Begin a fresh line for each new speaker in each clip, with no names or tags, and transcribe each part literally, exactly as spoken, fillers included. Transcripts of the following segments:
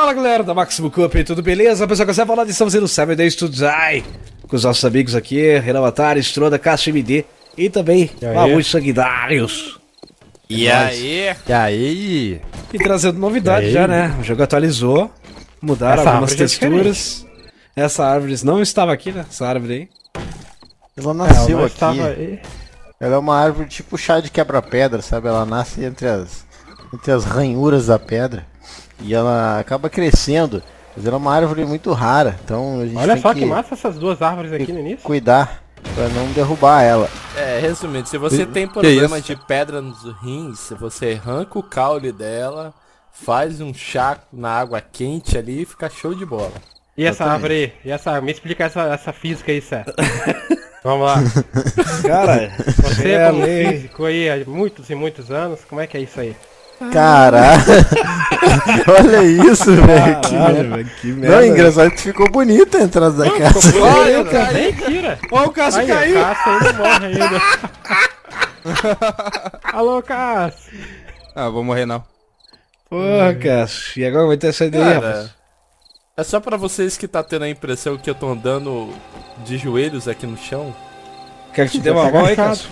Fala galera da Maximum Cup, tudo beleza? Pessoal, que você falar de estamos no Seven Days to Die com os nossos amigos aqui, Renan Matar, Stronda, Cássio M D e também Mamute Sanguinários.
E
é
aí?
E aí?
E trazendo novidade já, né? O jogo atualizou, mudaram
Essa
algumas
árvore é
texturas. Essa árvore não estava aqui, né? Essa árvore aí.
Ela nasceu
Ela
aqui.
estava aí.
Ela é uma árvore tipo chá de quebra-pedra, sabe? Ela nasce entre as, entre as ranhuras da pedra. E ela acaba crescendo. Mas ela é uma árvore muito rara. Então a gente
Olha
tem
só
que,
que massa essas duas árvores aqui no início.
cuidar pra não derrubar ela.
É, resumindo, se você tem problema de pedra nos rins, você arranca o caule dela, faz um chá na água quente ali e fica show de bola.
E essa
Exatamente.
árvore aí? E essa, me explica essa, essa física aí, Sérgio. Vamos lá.
Cara,
Você
é
como
lei.
físico aí há muitos e muitos anos, como é que é isso aí?
Caralho! Olha isso, velho! Que
Caralho,
merda.
velho, que merda.
Não, engraçado que ficou bonita a entrada da casa.
Olha, cara.
Mentira!
Ó, o Cássio
Aí,
caiu.
o Cássio ainda morre ainda. Alô, Cássio!
Ah, vou morrer não.
Porra, Cássio. E agora vai ter essa ideia,
Cara,
rapaz.
é só pra vocês que tá tendo a impressão que eu tô andando de joelhos aqui no chão.
Quer que te dê uma mão aí, Cássio?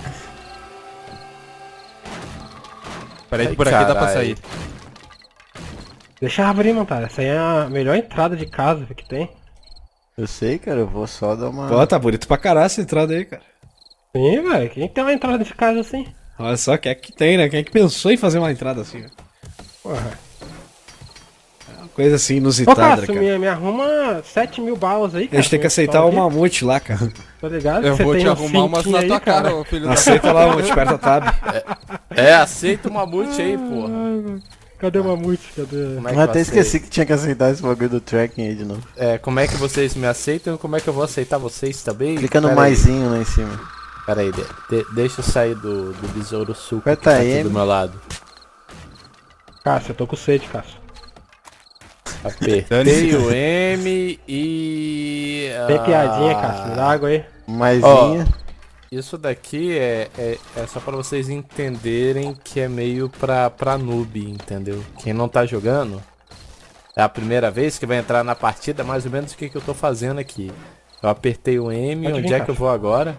Peraí
Ai,
que por aqui dá pra
carai.
sair.
Deixa a árvore aí, montar. Essa aí é a melhor entrada de casa que tem.
Eu sei, cara, eu vou só dar uma.
Pô, tá bonito pra caralho essa entrada aí, cara.
Sim, velho. Quem tem uma entrada de casa assim?
Olha só, quem é que tem, né? Quem é que pensou em fazer uma entrada assim, velho?
Porra.
Uma coisa assim
Ô,
inusitada,
Cássio,
cara.
me, me arruma sete mil balas aí,
A
cara.
gente tem que
pra
aceitar
eu
o Mamute lá, cara.
Tá ligado?
Eu
Você
vou
tem
te
um
arrumar umas
cinquinho
na
aí,
tua cara, ô filho da...
Aceita lá o Mamute, aperta a tab.
É, aceita o mamute aí, porra.
Cadê o mamute? Cadê?
Como é que
Eu
eu
até
aceito?
esqueci que tinha que aceitar esse bagulho do tracking aí de novo.
É, como é que vocês me aceitam e como é que eu vou aceitar vocês também?
Clica no
Pera aí.
maisinho lá em cima.
Pera aí, de- de- deixa eu sair do, do besouro suco que
Aperta
tá aqui
M.
do meu lado.
Cássio, eu tô com sede, Cássio.
Apertei
Dane-se.
o M e...
Tem
ah,
piadinha, Cássio. Me dá água aí.
Maisinho.
Isso daqui é, é, é só pra vocês entenderem que é meio pra, pra noob, entendeu? Quem não tá jogando, é a primeira vez que vai entrar na partida, mais ou menos o que, que eu tô fazendo aqui. Eu apertei o M,
Pode
onde
vir,
é que eu
Cássio.
vou agora?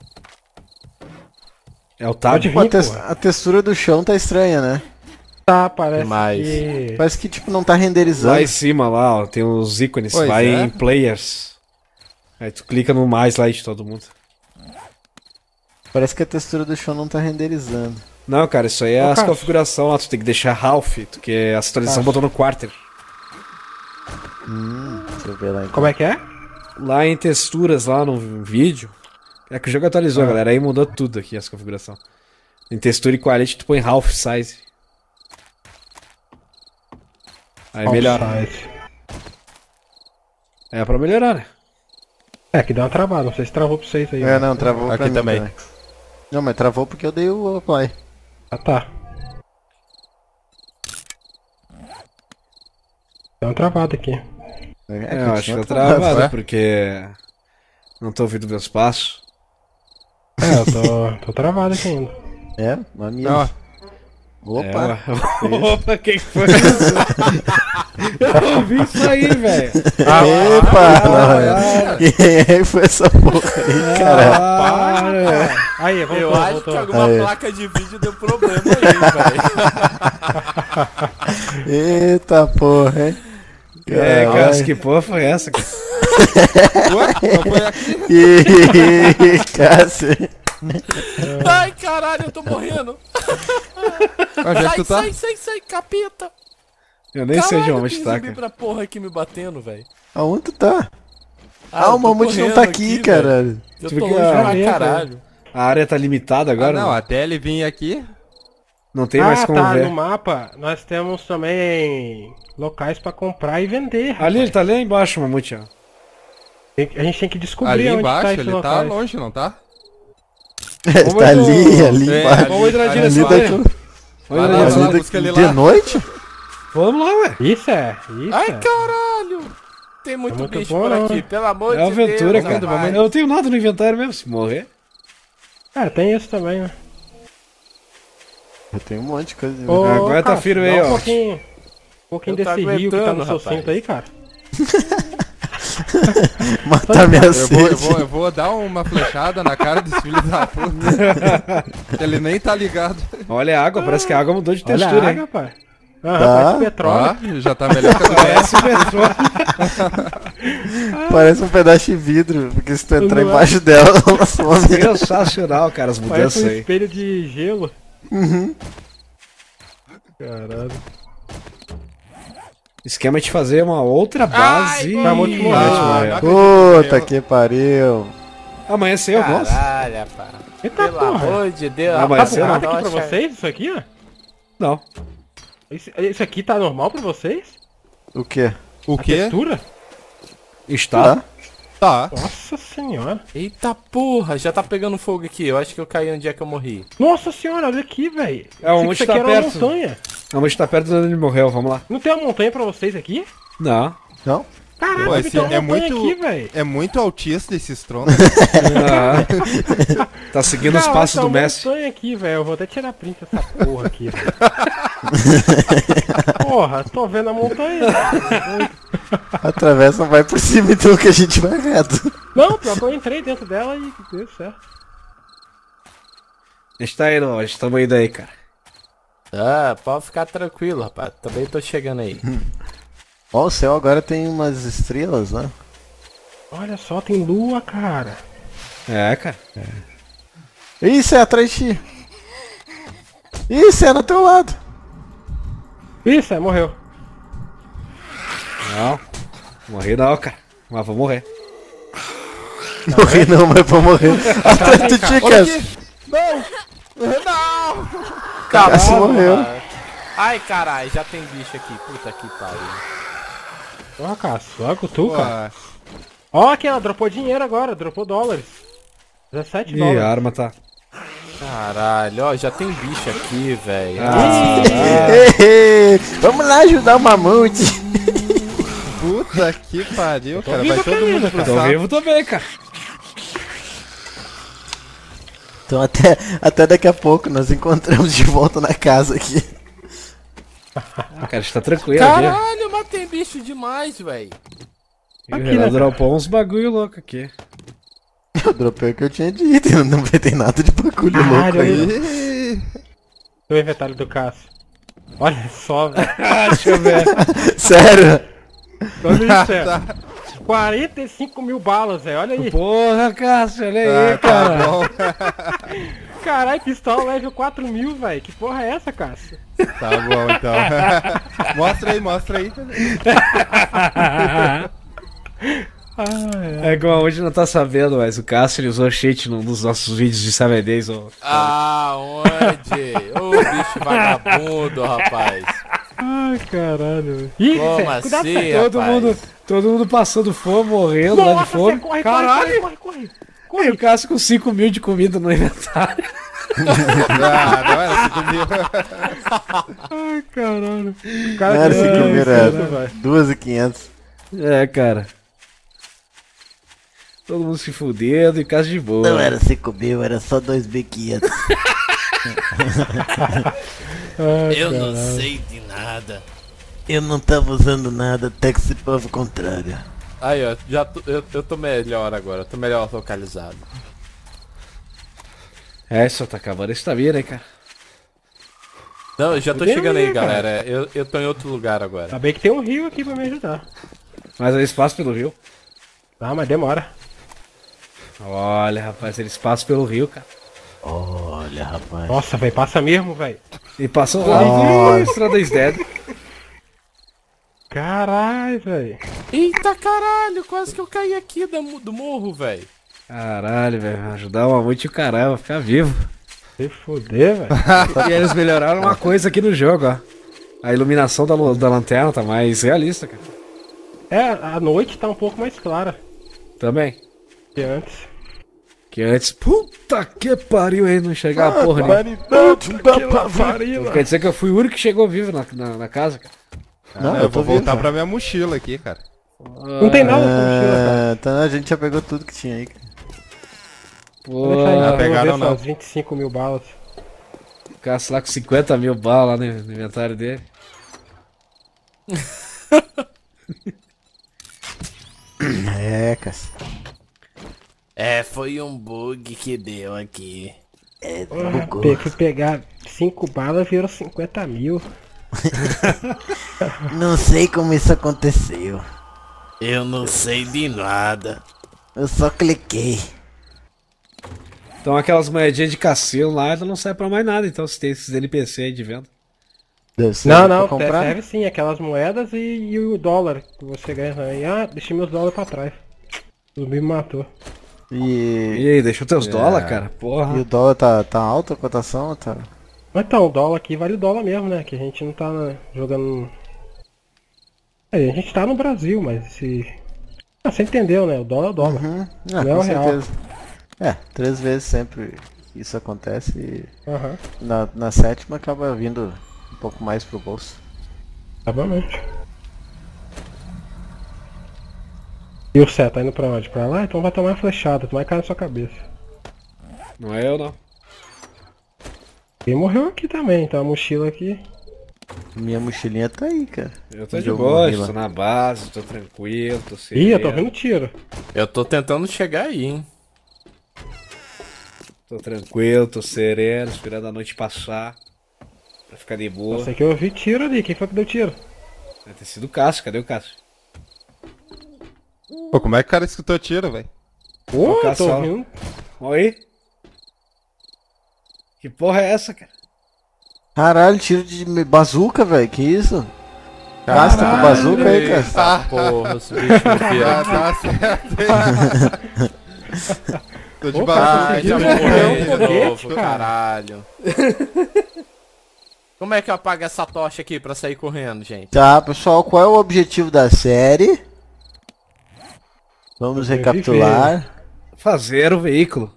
É o tab.
Pode vir.
Pô, a, tes-
porra.
a textura do chão tá estranha, né?
Tá, parece
Demais.
que...
Parece que tipo não tá renderizando.
Lá em cima, lá, ó, tem os ícones.
Pois
Vai
é.
em Players. Aí tu clica no mais lá de todo mundo.
Parece que a textura do chão não tá renderizando.
Não, cara, isso aí é
Ô,
as
Cássio.
configurações lá. Tu tem que deixar Ralph, tu que a atualização
Cássio.
botou no quarter.
Hum, deixa eu ver lá então.
Como é que é?
Lá em texturas, lá no vídeo. É que o jogo atualizou,
Ah.
galera. Aí mudou tudo aqui, as configurações. Em textura e quality, tu põe Ralph Size. Aí melhora.
Offside.
É pra melhorar, né?
É, que deu uma travada. Não sei se travou pra vocês aí.
É,
né?
não, travou
Aqui
pra mim
também.
também. Não, mas travou porque eu dei o apply.
Ah, tá. Deu uma travada aqui.
É, eu acho que
continua
tá
travado.
travado,
é?
porque... Não tô ouvindo meus passos.
É, eu tô, tô travado aqui ainda.
É, mamilo.
Ó,
Opa!
É, opa, quem que foi isso? Eu não vi isso aí, velho.
Epa!
Ah,
Quem é que foi essa porra aí, cara?
Para.
Aí, voltou,
eu acho
voltou.
que alguma
Aí.
placa de vídeo deu problema aí, velho.
Eita porra, hein?
É,
Caralho.
Cássio, que porra foi essa, cara?
ué, não foi aqui?
Ih, Cássio.
Ai, caralho, eu tô morrendo.
Onde é que
Sai,
tu tá?
sai, sai, sai, capeta.
Eu nem sei de
Caralho,
onde
tem
tá,
zumbi
cara.
pra porra aqui me batendo, velho.
Aonde tu tá? Ah,
eu
o
tô
Mamute não
correndo
tá aqui,
velho.
caralho.
Eu
Tive
tô
que-
longe
ah,
pra
é,
caralho.
A área tá limitada
Ah,
agora,
não,
não,
até ele vir aqui.
não tem mais
Ah,
como
tá,
ver.
no mapa nós temos também locais pra comprar e vender. rapaz.
Ali, ele tá ali embaixo, Mamute, ó.
Tem- A gente tem que descobrir
Ali
onde
embaixo,
tá esse
ele tá
locais.
longe, não tá?
Vamos
tá
no-
ali, ali
É,
embaixo.
Vamos entrar na
Ali
direção
Ali
dele.
daqui-
Vamos
Vai
entrar na
lá,
direção
vai
ali
lá, busca ele
daqui-
lá.
de noite?
Vamos lá, ué.
Isso é, isso
Ai,
é.
caralho. Tem muito,
muito
bicho
bom,
por
não,
aqui,
né?
pelo amor
É
de
aventura,
Deus.
cara.
rapaz.
Eu não tenho nada no inventário mesmo, se morrer.
É, tem isso também, né?
Eu tenho um monte de coisa.
Ô,
Agora tá
Cássio,
firme
dá
aí,
um
ó.
pouquinho. Um pouquinho
Eu tô
desse rio que tá no
aguentando,
seu
rapaz.
cinto aí, cara.
Matar minha
Eu vou, eu,
sede.
vou, eu vou dar uma flechada na cara desse filho da puta. Ele nem tá ligado.
Olha a água, parece que a água mudou de
Olha
textura,
a
hein?
água, pai. Aham,
Tá.
parece petróleo.
Ó, já tá melhor que a do resto.
Parece petróleo.
Parece um pedaço de vidro, porque se tu entrar
Não é?
embaixo dela, ela some.
Sensacional, cara, as
Parece
mudanças
um
aí.
espelho de gelo.
Uhum.
Caralho.
Esquema de fazer uma outra base.
Tá muito
Ih,
morrendo,
Monte Morreu.
não acredito.
Puta que pariu.
Amanheceu, nossa.
Caralho, rapaz.
Eita
Pelo
porra.
amor de Deus.
Ah, mas
rapaz,
você não.
Tá
eu
aqui pra
acho-
vocês isso aqui, ó?
Não.
Isso, isso aqui tá normal pra vocês?
O quê?
O
A
quê?
textura?
Está.
Tá.
Tá.
Nossa senhora.
Eita porra, já tá pegando fogo aqui. Eu acho que eu caí onde é que eu morri.
Nossa senhora, olha aqui, velho.
É, onde
isso
tá
aqui era
perto.
uma montanha.
A Monte tá perto de onde ele morreu, vamos lá.
Não tem uma montanha pra vocês aqui?
Não.
Não?
Caralho,
Pô,
deve
esse
ter uma
é
montanha
muito-
aqui, velho.
É muito autista esses tronos.
Ah. Tá seguindo os
Caraca,
passos do
tem uma
Messi.
montanha aqui, velho. Eu vou até tirar print dessa porra aqui, velho. Porra, tô vendo a montanha.
Atravessa, vai por cima então que a gente vai reto.
Não, pior que eu entrei dentro dela e deu certo.
A gente tá indo, a gente tamo indo aí, cara.
Ah, pode ficar tranquilo, rapaz. Também tô chegando aí.
Ó, o céu agora tem umas estrelas, né?
Olha só, tem lua, cara.
É, cara.
Isso é atrás de ti. Isso é no teu lado.
Isso, é, morreu.
Não. Morri não, cara. Mas vou morrer.
Morri não, mas vou morrer. Atrás de ti,
Olha
Cass.
aqui. Não! Não!
Cass morreu.
mano. Ai, caralho, já tem bicho aqui. Puta que pariu.
Ó, cara, só com tu, cara.
Pô,
Ó, aqui, ela dropou dinheiro agora, dropou dólares. dezessete
Ih,
dólares.
a arma tá.
Caralho, ó, já tem bicho aqui, velho.
Ah,
Ei, Vamos lá ajudar o mamute.
puta que pariu, cara.
vivo
Vai todo
ainda,
mundo pro
Tô
saco.
vivo também, cara.
Então até, até daqui a pouco nós encontramos de volta na casa aqui.
Ah, cara, a gente tá tranquilo aqui.
Caralho, mas tem bicho demais, velho.
E o
Aqui,
Renan
né, cara?
dropou uns bagulho louco aqui.
Eu dropei o que eu tinha dito, não vai ter nada de bagulho
Caralho,
louco aí.
Ih,
O inventário do Cássio. Olha só, velho.
Ah, deixa eu ver.
Sério?
Olha isso, é. quarenta e cinco mil balas, velho. Olha aí.
Porra, Cássio, olha aí,
ah,
cara.
tá bom.
Caralho, pistola level quatro mil, velho. Que porra é essa, Cássio?
Tá bom, então. Mostra aí, mostra aí.
É que hoje não tá sabendo, mas o Cássio ele usou cheat num dos nossos vídeos de Seven Days. Ó.
Ah, onde? Ô, bicho vagabundo, rapaz.
Ai, caralho, velho. Ih,
Como
Fé, cuidado,
assim,
Fé.
Todo
rapaz?
mundo, todo mundo passando fome, morrendo lá de
Nossa, Fé,
fome.
corre, corre,
Caralho!
corre, corre,
E
corre.
o Cássio com cinco mil de comida no inventário.
Ah, não era cinco mil.
Ai, caralho. O
Não
cara
era
tinha
cinco mil,
isso,
era
velho.
duas mil e quinhentos.
É, cara. Todo mundo se fudendo e casa de boa.
Não era cinco mil, era só dois mil e quinhentos.
Ai,
Eu
caralho.
não sei de nada.
Eu não tava usando nada até que se prova o contrário.
Aí, ó, já tô, eu, eu tô melhor agora, tô melhor localizado.
É, só tá acabando a estamina, hein, cara.
Não, eu já tô
Fudeu,
chegando
né,
aí,
cara?
galera. Eu, eu tô em outro lugar agora.
Tá bem que tem um rio aqui pra me ajudar.
Mas eles passam pelo rio.
Ah, mas demora.
Olha, rapaz, eles passam pelo rio, cara.
Olha, rapaz.
Nossa, velho, passa mesmo, velho.
E passam lá e Estrada Dead.
Caralho, velho.
Eita caralho, quase que eu caí aqui do, do morro, velho.
Caralho, velho. Ajudar o mamute e o caramba, ficar vivo.
Se fuder, velho.
E eles melhoraram uma coisa aqui no jogo, ó. A iluminação da, lu- da lanterna tá mais realista, cara.
É, a noite tá um pouco mais clara
Também.
que antes.
Que antes, puta que pariu aí, não enxergava porra nenhuma.
Pariu,
Quer dizer que eu fui o único que chegou vivo na, na, na casa, cara.
Não,
eu vou
tô
voltar
vivo.
pra minha mochila aqui, cara.
Não tem nada com mochila, cara.
Ah, então a gente já pegou tudo que tinha aí. cara.
Pô,
Vou deixar aí,
Ah,
eu vou
pegaram
ver
não.
essas vinte e cinco mil balas.
o Cássio lá com cinquenta mil balas lá no, no inventário dele.
É, cara.
É, foi um bug que deu aqui.
É,
Porra, pe- fui pegar cinco balas, virou cinquenta mil.
Não sei como isso aconteceu.
Eu não sei de nada.
Eu só cliquei.
Então aquelas moedinhas de cassino lá não servem pra mais nada, então se tem esses N P C aí de venda.
Deve ser
Não,
pra
não,
comprar.
serve sim, aquelas moedas e, e o dólar que você ganha também. Ah, deixei meus dólares pra trás. O zumbi me matou.
E,
E aí, deixou teus
É.
dólares, cara?
e
Porra.
o dólar tá, tá alta a cotação? Tá...
Mas então, o dólar aqui vale o dólar mesmo, né? Que a gente não tá né, jogando. É, a gente tá no Brasil, mas se. Ah, você entendeu, né? O dólar é o dólar.
Uhum. Ah,
Não é
com
o real.
certeza. É, três vezes sempre isso acontece e
Aham,
na, na sétima acaba vindo um pouco mais pro bolso.
provavelmente. E o Cé tá indo pra onde? Pra lá? Então vai tomar uma flechada, tomar cara na sua cabeça.
Não é eu, não.
Quem morreu aqui também, então a mochila aqui.
Minha mochilinha tá aí, cara.
Eu tô
Onde
de
eu
boa,
morri lá.
tô na base, tô tranquilo, tô
Ih,
sereno.
eu tô ouvindo tiro.
Eu tô tentando chegar aí, hein?
Tô tranquilo, tô sereno, esperando a noite passar. Pra ficar de boa.
Eu sei que eu ouvi tiro ali, quem foi que deu tiro?
Deve ter sido o Cássio, cadê o Cássio?
Pô, como é que o cara escutou tiro, velho?
Ô, eu tô
caçal.
ouvindo.
Oi? Que porra é essa, cara?
Caralho, tiro de me- bazuca, velho. Que isso? Gasta com
Caralho,
bazuca aí, cara.
Eita porra, os bichos
Ah,
aqui.
tá certo. Tô de
Opa,
baixo.
Ah, já
Conseguiu
morreu
um
de
foguete,
novo,
cara.
caralho. Como é que eu apago essa tocha aqui pra sair correndo, gente?
Tá, pessoal, qual é o objetivo da série? Vamos
Sobreviver.
recapitular.
Fazer o veículo.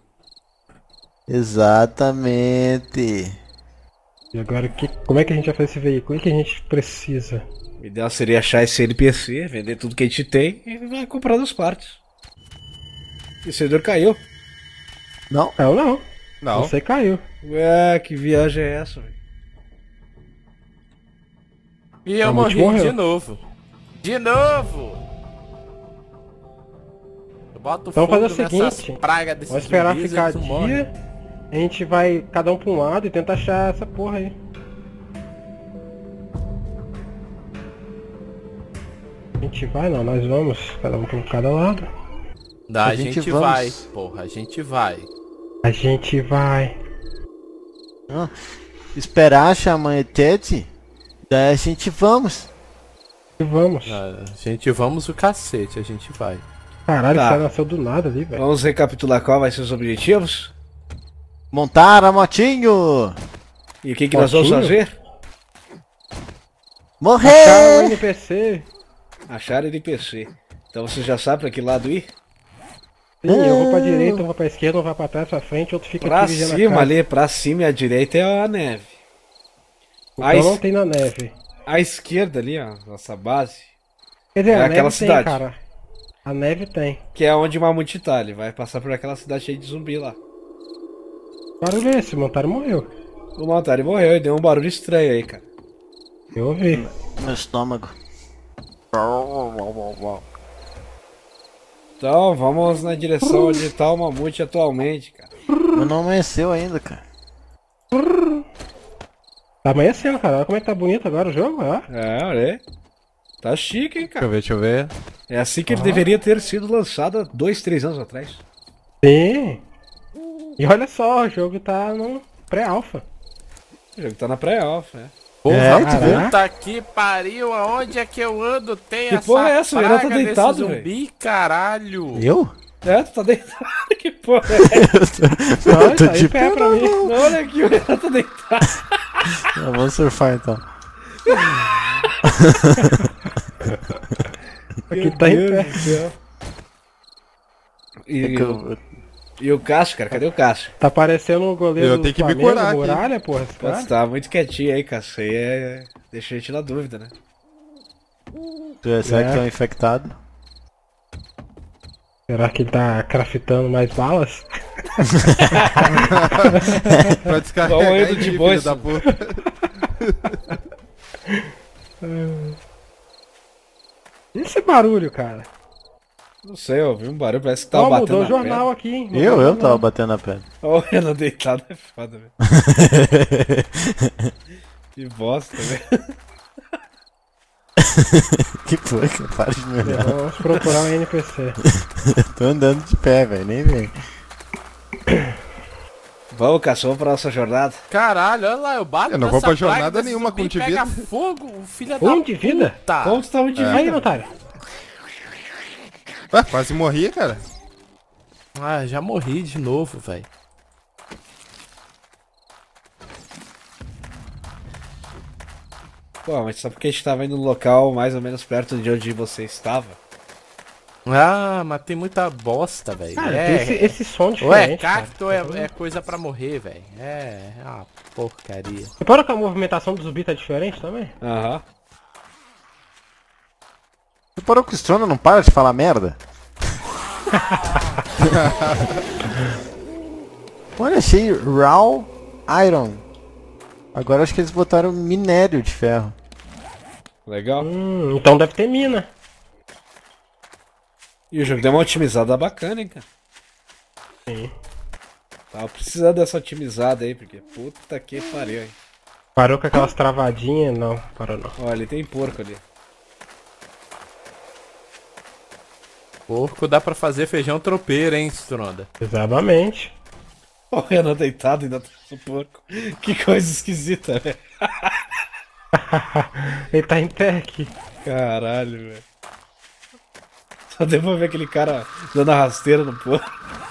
Exatamente.
E agora, que, como é que a gente vai fazer esse veículo? O que a gente precisa?
O ideal seria achar esse N P C, vender tudo que a gente tem e vai comprando as partes. E o servidor caiu.
Não,
Eu não.
Não.
Você caiu.
Ué, que viagem é essa, velho?
E eu
A Multi
morri
morreu.
de novo. De novo! Eu boto
Então
fogo
vamos fazer o
nessas
seguinte,
pragas desses
Vamos esperar
zumbis,
ficar
eles não morrem.
dia. A gente vai cada um pra um lado e tenta achar essa porra aí. A gente vai, não, nós vamos, cada um pra cada lado.
Dá,
A
a
gente
gente,
vamos.
vai, porra, a gente vai.
A gente vai.
esperar a Xamã Tete. Daí a gente vamos.
E vamos.
A gente vamos o cacete, a gente vai.
Caralho,
Tá.
o cara nasceu do nada ali, velho.
Vamos recapitular qual vai ser os objetivos?
Montar a motinho.
E o que, que nós vamos
Motinho?
fazer?
Achar o
Morrer.
N P C.
Achar N P C. Então você já sabe pra que lado ir?
Sim, eu vou pra direita, eu vou pra esquerda, um vai pra trás, pra frente, outro fica
Pra
aqui vigiando a
cima
casa.
ali, pra cima e à direita é a neve. A,
Então não
es-
tem na neve.
a esquerda ali, ó, nossa base,
Quer dizer,
É
a
aquela
neve
cidade.
tem, cara. A neve tem.
que é onde o Mamute tá. Ele vai passar por aquela cidade cheia de zumbi lá.
Barulho é esse, o Montaro morreu.
O Montari morreu e deu um barulho estranho aí, cara.
Eu ouvi.
Meu estômago.
Então vamos na direção onde tá o Mamute atualmente, cara.
Mas não amanheceu ainda, cara.
Tá amanhecendo, cara. Olha como é que tá bonito agora o jogo, ó.
É, olha aí. Tá chique, hein,
Deixa
cara.
eu ver, deixa eu ver.
É assim que ele deveria ter sido lançado há dois, três anos atrás.
Sim. E olha só, o jogo tá no pré-alpha.
O jogo tá na pré-alpha, né?
Porra,
É,
tu viu?
puta que pariu, aonde é que eu ando? Tem
Que
essa
porra é essa? O Renan tá
praga desse
deitado,
zumbi, caralho.
Eu?
É, tu tá deitado. Que porra é essa?
Não,
tô
tá
de
de pé pra mim.
Não, olha aqui, o Renan tá deitado.
Ah, vamos surfar então.
Aqui tá em pé.
do céu. E,
É que eu-
e o Cássio, cara, cadê o Cássio?
Tá parecendo o goleiro
Eu
do
tenho que me
Flamengo,
curar aqui.
Muralha, porra, esse
Pô,
cara.
você tá muito quietinho aí, Cássio. Isso aí é... deixa a gente na dúvida, né?
Será
É.
que tô infectado?
Será que ele tá craftando mais balas?
Pra descarregar
Vamos indo
aí,
de
filho
boa
da
esse-
puta.
esse barulho, cara?
Não sei, eu ouvi um barulho, parece que tava
Ó,
batendo
mudou o
na
jornal
pedra.
aqui, hein? Mudou
Eu,
o
eu
jornal.
tava batendo na pedra.
Ó, o Renan deitado é foda, velho. Que bosta, velho.
Que foi, cara? Para de me olhar.
Vamos procurar um N P C.
Tô andando de pé, velho, nem vem.
Vamos, cachorro, pra nossa jornada.
Caralho, olha lá, eu bato
Eu não vou
nessa
pra jornada
placa desse
nenhuma
zumbi,
com de
pega
vida.
fogo, o filho da
Um de vida?
puta.
Como tu tá muito de
Aí,
vida?
otário.
Ué, quase morri, cara.
Ah, já morri de novo, velho.
Pô, mas só porque a gente tava indo no local mais ou menos perto de onde você estava.
Ah, mas tem muita bosta, velho.
Cara,
É,
tem esse, esse som
ou
diferente.
é cacto ou
cara.
é, é coisa pra morrer, velho. É, é uma porcaria.
Repara que a movimentação do zumbi tá diferente também?
Aham.
Você parou que o Strona não para de falar merda? Olha, achei Raw Iron. Agora acho que eles botaram minério de ferro.
Legal.
Hum, então deve ter mina.
E o jogo deu uma otimizada bacana, hein, cara.
Sim.
Tava precisando dessa otimizada aí, porque puta que pariu, hein.
Parou com aquelas travadinhas? Não, parou não.
Olha, ele tem porco ali.
Porco dá pra fazer feijão tropeiro, hein, Stronda?
Exatamente.
Ó, o Renan deitado ainda atrás do porco. Que coisa esquisita, velho.
Ele tá em pé aqui.
Caralho, velho. Só deu pra ver aquele cara dando a rasteira no porco.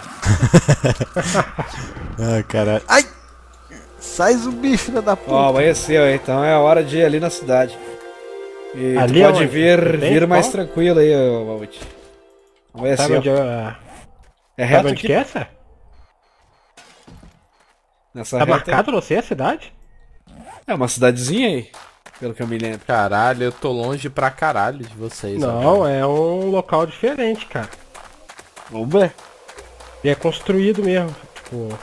Ah, caralho. Ai! Sai zumbi, filha da puta.
Ó, amanheceu, hein? Então é a hora de ir ali na cidade. E
Ali
tu pode
aonde?
vir,
Tem
vir mais
qual?
tranquilo aí, ô Mamute.
Sabe
Amanheceu.
onde, é,
É reto
sabe onde
aqui,
que é essa?
nessa
Tá
reta.
marcado você a cidade?
É uma cidadezinha aí, pelo que eu me lembro.
Caralho, eu tô longe pra caralho de vocês.
Não, é um local diferente, cara.
Vamos ver.
Ele é construído mesmo. Tipo.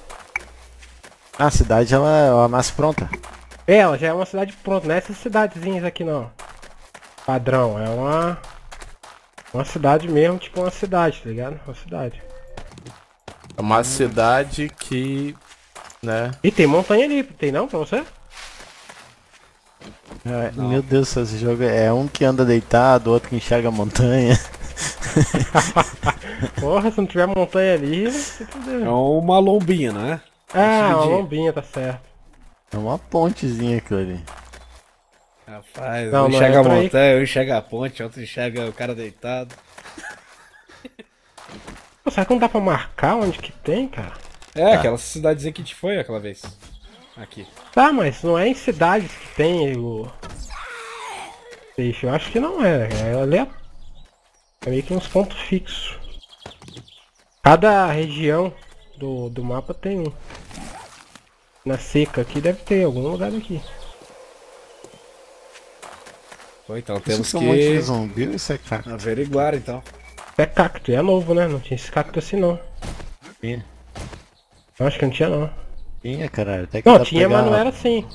A cidade, ela, ela nasce pronta.
É, ela já é uma cidade pronta, não é essas cidadezinhas aqui não. Padrão, é uma. Uma cidade mesmo, tipo uma cidade, tá ligado? Uma cidade.
É uma cidade que, né?
E tem montanha ali, tem não pra você?
Ai, meu Deus do céu, esse jogo é um que anda deitado, outro que enxerga a montanha.
Porra, se não tiver montanha ali, você
É
fudeu.
uma lombinha, não é?
Ah, uma
subidinha.
lombinha, tá certo.
É uma pontezinha aquilo ali.
Rapaz,
Não,
um
não
enxerga a
entra aí.
montanha, um enxerga a ponte, outro enxerga o cara deitado.
Pô, será que não dá pra marcar onde que tem, cara?
É, aquela cidadezinha que a gente foi aquela vez. Aqui.
Tá, mas não é em cidades que tem o peixe, eu acho que não é, é aleatório. É meio que uns pontos fixos. Cada região do, do mapa tem um. Na seca aqui deve ter algum lugar daqui.
Foi, então
Isso
temos
que é um monte de
que
zumbi ou isso é cara?
averiguar então.
É cacto, é novo, né? Não tinha esse cacto assim não.
Tinha,
Eu acho que não tinha não.
tinha, caralho. Até que
Não,
dá pra
tinha,
pegar
mas não
uma-
era assim.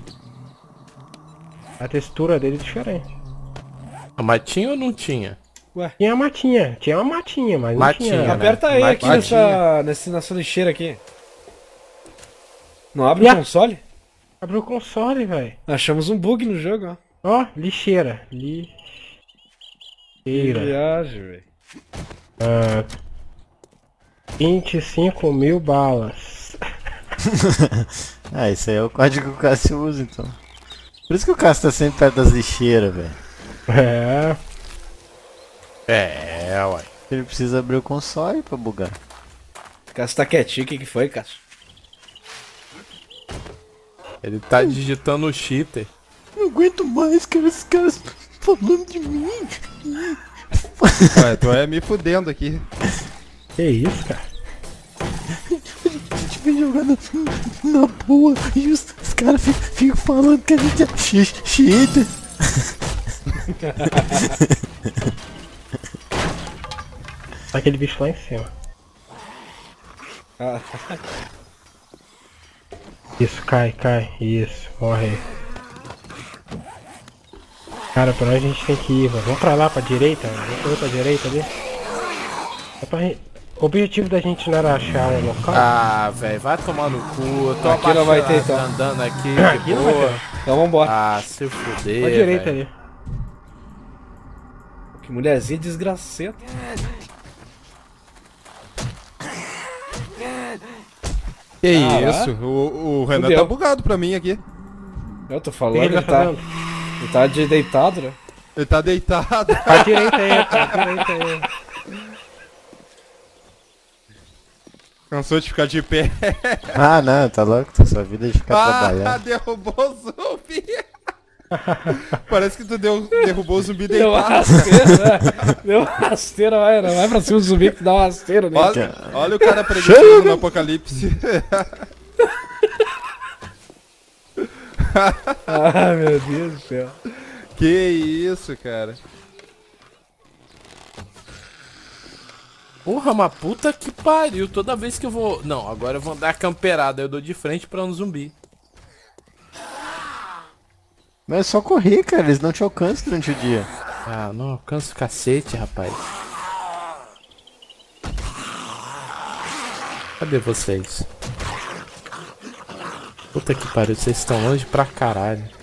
A textura dele é diferente.
A matinha ou não tinha?
Tinha a matinha, tinha uma matinha, mas não
Matinha,
tinha.
né?
Aperta aí aqui
Matinha.
nessa, nesse, nessa lixeira aqui. Não abre
E
o
a-
console?
Abriu o console, velho.
Achamos um bug no jogo, ó.
Ó, lixeira. Lixeira.
Viagem, velho.
Ah, vinte e cinco mil balas.
Ah, isso aí é o código que o Cássio usa, então. Por isso que o Cássio tá sempre perto das lixeiras, velho.
É.
É, uai.
Ele precisa abrir o console pra bugar.
Cássio tá quietinho, o que que foi, Cássio?
Ele tá digitando o cheater.
Não aguento mais, cara, esses caras falando de mim.
Ué, tu é me fudendo aqui.
Que isso, cara?
A gente vem jogando na boa e os, os caras ficam, ficam falando que a gente é chi- cheater.
Tá aquele bicho lá em cima.
Ah,
Isso, cai, cai. Isso, morre. Cara, pra onde a gente tem que ir, mano? Vamos pra lá, pra direita, vamos correr pra direita ali. É pra... O objetivo da gente não era achar um local?
Ah, velho, vai tomar no cu. Eu tô
Aqui não vai ter,
apaixonado
então.
andando aqui,
Aqui
de
não vai
boa.
ter.
Então vambora.
Ah, se fuder,
Pra direita
velho.
ali.
Que mulherzinha desgracenta.
Que
Ah,
isso? O, o Renan
Fudeu.
tá bugado pra mim aqui.
Eu tô
O que
falando,
ele
ele
tá
tá,
fazendo?
ele tá de deitado, né?
Ele tá deitado.
Pra direita aí, pra direita aí.
Cansou de ficar de pé.
Ah, não, tá louco? Sua vida é de ficar
Ah,
trabalhando.
derrubou o zumbi. Parece que tu deu, derrubou o zumbi
Deu uma
deitado.
rasteira, né? Deu uma rasteira, vai, não vai pra cima do zumbi que dá uma rasteira, né?
Olha, olha o cara preguiçoso no apocalipse.
Ah, meu Deus do céu.
Que isso, cara.
Porra, mas puta que pariu. Toda vez que eu vou... Não, agora eu vou andar camperada. Eu dou de frente pra um zumbi.
Mas é só correr, cara, eles não te alcançam durante o dia.
Ah, não alcanço o cacete, rapaz. Cadê vocês? Puta que pariu, vocês estão longe pra caralho.